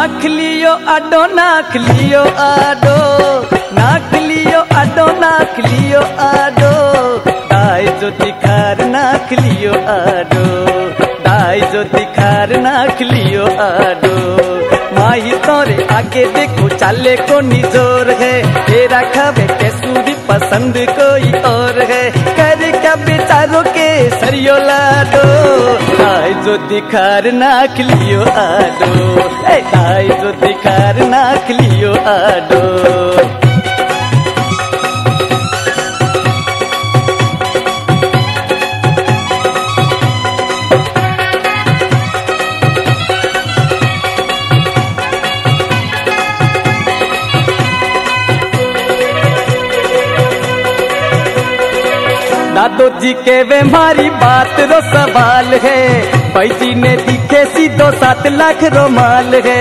नाख लियो आडो नाख लियो आडो दाई जो दिखार नाख लियो आडो दाई जो दिखार नाख लियो आडो माही तोरे आगे देखो चाले को निजोर है तेरा खावे कैसूरी पसंद कोई और है कर क्या बेचारों के सरियो लाडो दाई जो दिखार नाख लियो आडो दाई जो दिखार नाख लियो आडो दादो जी के वे मारी बात रो सवाल है भाई जी ने दिखे सीधो 7 लाख रो माल है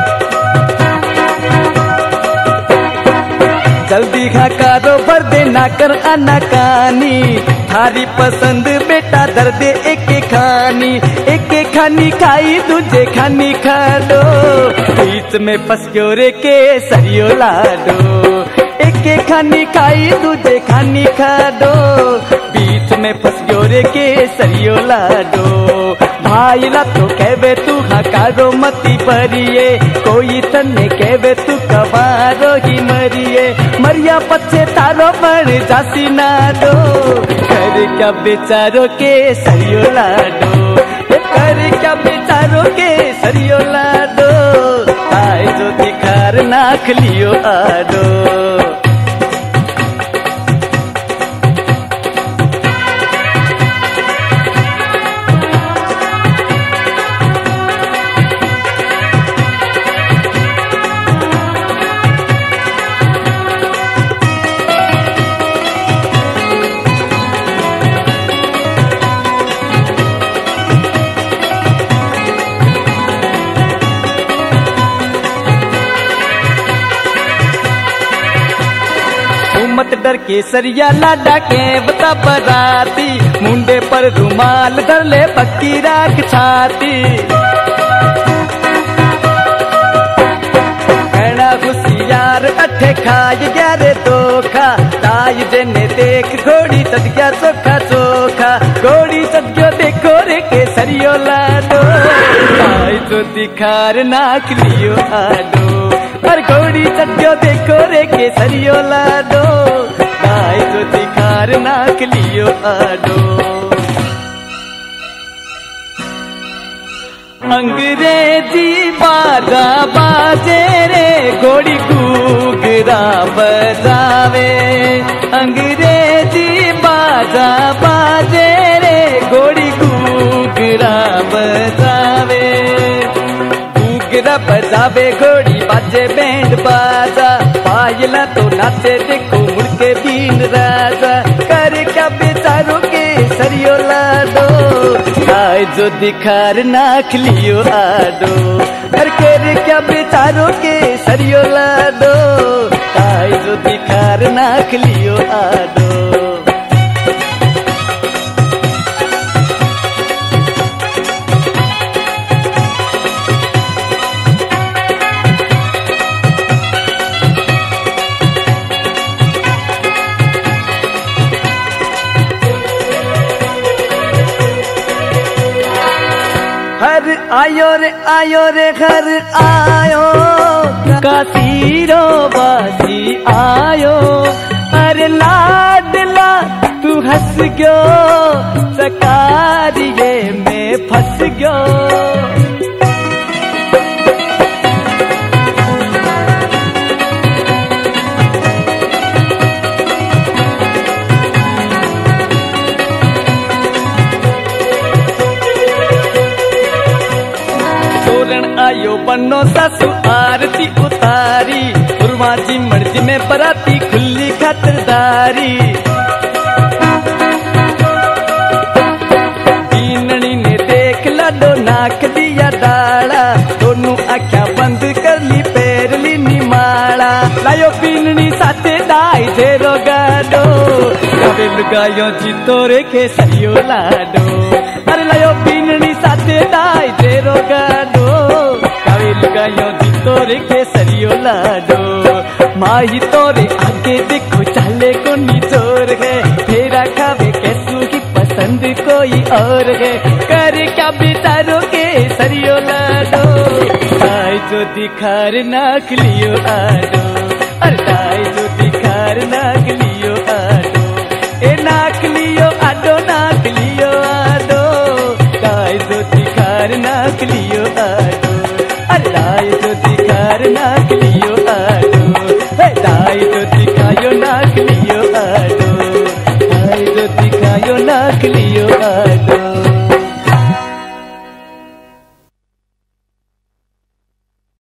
जल्दी खा कारोबार दे ना कर आना कहानी थारी पसंद बेटा दर्द एक खानी खाई दूजे खानी खा दो बीच में फंस गयो रे के सरियो लाडो एक खानी खाई दूजे खानी खा दो बीच में फंस गयो रे के सरियो लाडो भाई ला तो कहवे तू हकारो मती परिए कोई तन्ने कहवे तू कबारो ही मरिए मरिया पछे तारो बन जासी ना दो कर क्या बेचारो के सरियो लाडो कर क्या बेचारो के सरियो लाडो ताई जो दिखार नाख लियो आडो मत डर के सरिया लाडा के बता बराती मुंडे पर रुमाल धर ले पक्की राख छाती कहना खुशियार अठे खाए ग्यारे धोखा ताई जने देख घोड़ी सद गया चोखा घोड़ी सद गयो देखो रे के सरियो लाडो ताई जो दिखार नाख लियो आडो और घोड़ी सद्यो देखो रे के सरियो लाडो दाई जो दिखार नाख लियो आडो अंग्रेजी बाजा बाजे रे घोड़ी घूघरा बजावे अंग्रेजी बाजा बाजे रे घोड़ी घूघरा बजावे घूघरा बजावे घोड़ी बाजे बैंड बाजा पायला तो नाचे देखो मुड़के बीन राजा कर क्या बेचारों के सरियो लाडो दाई जो दिखार नाख लियो आडो कर क्या बेचारों के सरियो लाडो दाई जो दिखार नाख लियो आडो हर आयो रे घर आयो कासीरो बासी आयो अरे लाडला तू हंस गयो सकारिये में फंस गयो आयो बन्नो सासू आरती उतारी उर्मा जी मर्जी में बराती खुली खातिरदारी बीननी ने देख लाडो नाक दिया डाला दोनों आख्या बंद कर ली पैर ली निमाड़ा लायो बीननी साथे दाई जेरो गाडो कवे लुगायो जी तोरे के सरियो लाडो अरे लायो बीननी साथे दाई जेरो गाडो लुगायो भाई तोरे आगे देखो चाले को निचोर है, फेरा खावे कैसू की पसंद कोई और है, करे क्या बेचारों के सरियो लाडो, ताई जो दिखार नाक लियो आडो, अरे ताई जो दिखार नाक लियो आडो, ए नाक लियो आडो, नाक लियो आडो, ताई जो दिखार नाक लियो